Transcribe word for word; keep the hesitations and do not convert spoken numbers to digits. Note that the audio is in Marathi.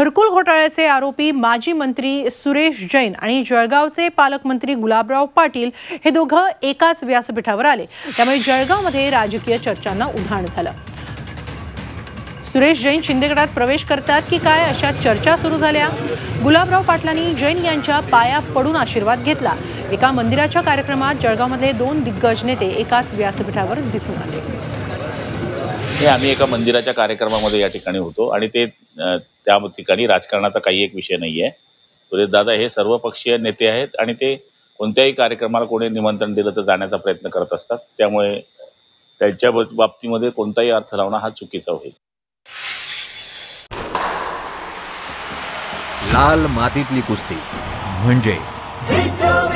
घरकुल घोटाळ्याचे आरोपी माजी मंत्री सुरेश जैन आणि जळगावचे पालकमंत्री गुलाबराव पाटील हे दोघं एकाच व्यासपीठावर आले। त्यामुळे जळगावमध्ये राजकीय चर्चांना उधाण झालं। सुरेश जैन शिंदे गटात प्रवेश करतात की काय अशा चर्चा सुरू झाल्या। गुलाबराव पाटलांनी जैन यांच्या पाया पडून आशीर्वाद घेतला। एका मंदिराच्या कार्यक्रमात जळगावमधले दोन दिग्गज नेते एकाच व्यासपीठावर दिसून आले। हे आम्ही एका मंदिराच्या कार्यक्रमामध्ये या ठिकाणी होतो आणि ते त्या ठिकाणी राजकारणाचा काही एक विषय नाही आहे। सुरेश दादा हे सर्वपक्षीय नेते आहेत आणि ते कोणत्याही कार्यक्रमाला कोणी निमंत्रण दिलं तर जाण्याचा प्रयत्न करत असतात। त्यामुळे त्यांच्या बाबतीमध्ये कोणताही अर्थ लावणं हा चुकीचा होईल। लाल मातीतली कुस्ती म्हणजे